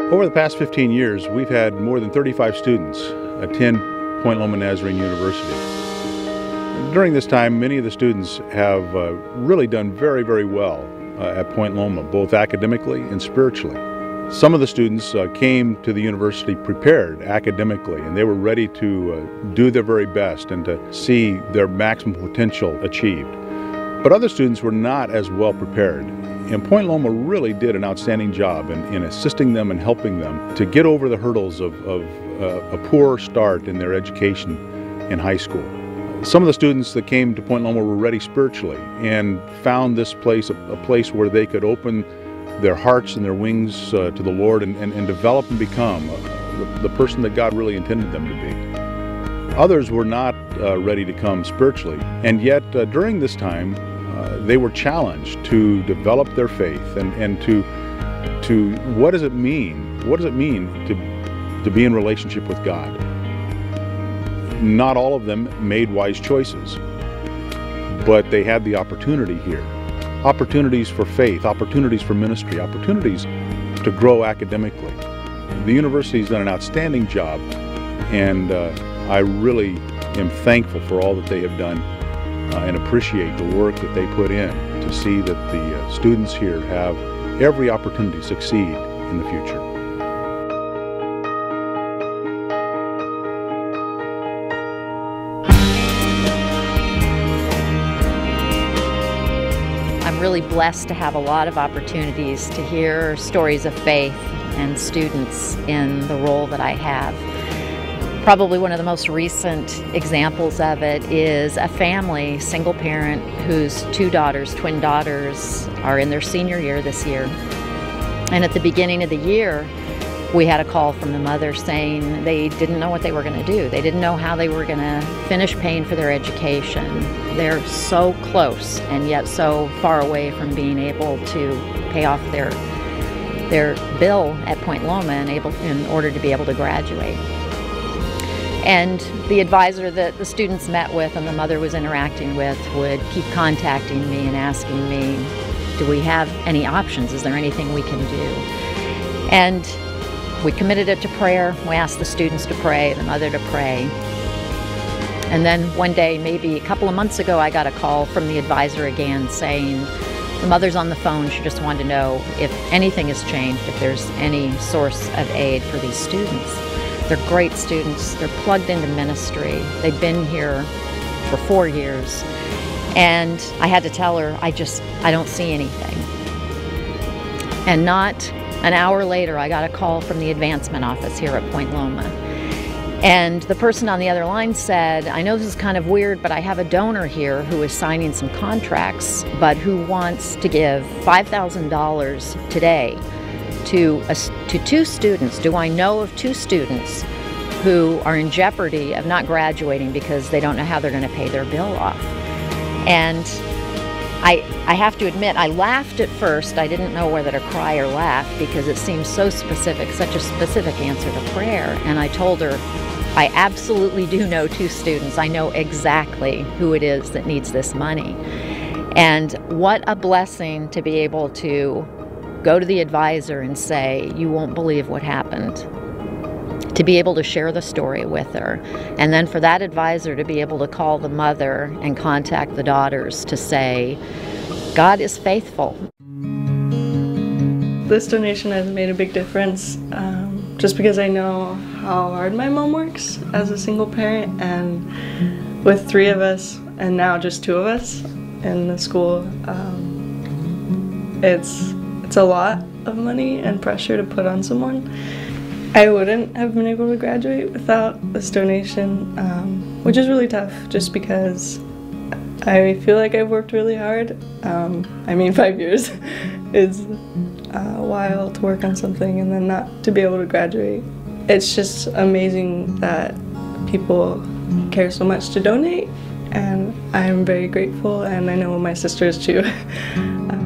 Over the past 15 years, we've had more than 35 students attend Point Loma Nazarene University. During this time, many of the students have really done very, very well at Point Loma, both academically and spiritually. Some of the students came to the university prepared academically, and they were ready to do their very best and to see their maximum potential achieved. But other students were not as well prepared. And Point Loma really did an outstanding job in assisting them and helping them to get over the hurdles of a poor start in their education in high school. Some of the students that came to Point Loma were ready spiritually and found this place a place where they could open their hearts and their wings to the Lord and develop and become the person that God really intended them to be. Others were not ready to come spiritually, and yet during this time they were challenged to develop their faith and to what does it mean? What does it mean to be in relationship with God? Not all of them made wise choices, but they had the opportunity here. Opportunities for faith, opportunities for ministry, opportunities to grow academically. The university's done an outstanding job, and I really am thankful for all that they have done and appreciate the work that they put in to see that the students here have every opportunity to succeed in the future. I'm really blessed to have a lot of opportunities to hear stories of faith and students in the role that I have. Probably one of the most recent examples of it is a family, single parent, whose two daughters, twin daughters, are in their senior year this year. And at the beginning of the year, we had a call from the mother saying they didn't know what they were going to do. They didn't know how they were going to finish paying for their education. They're so close and yet so far away from being able to pay off their bill at Point Loma in order to be able to graduate. And the advisor that the students met with and the mother was interacting with would keep contacting me and asking me, do we have any options? Is there anything we can do? And we committed it to prayer. We asked the students to pray, the mother to pray. And then one day, maybe a couple of months ago, I got a call from the advisor again saying, the mother's on the phone, she just wanted to know if anything has changed, if there's any source of aid for these students. They're great students, they're plugged into ministry, they've been here for 4 years. And I had to tell her, I don't see anything. And not an hour later, I got a call from the advancement office here at Point Loma. And the person on the other line said, I know this is kind of weird, but I have a donor here who is signing some contracts, but who wants to give $5,000 today to two students. Do I know of two students who are in jeopardy of not graduating because they don't know how they're going to pay their bill off? And I have to admit, I laughed at first. I didn't know whether to cry or laugh because it seemed so specific, such a specific answer to prayer. And I told her, I absolutely do know two students. I know exactly who it is that needs this money. And what a blessing to be able to go to the advisor and say, you won't believe what happened. To be able to share the story with her. And then for that advisor to be able to call the mother and contact the daughters to say, God is faithful. This donation has made a big difference just because I know how hard my mom works as a single parent, and with 3 of us and now just 2 of us in the school, it's a lot of money and pressure to put on someone. I wouldn't have been able to graduate without this donation, which is really tough just because I feel like I've worked really hard. 5 years is a while to work on something and then not to be able to graduate. It's just amazing that people care so much to donate, and I'm very grateful, and I know my sisters too.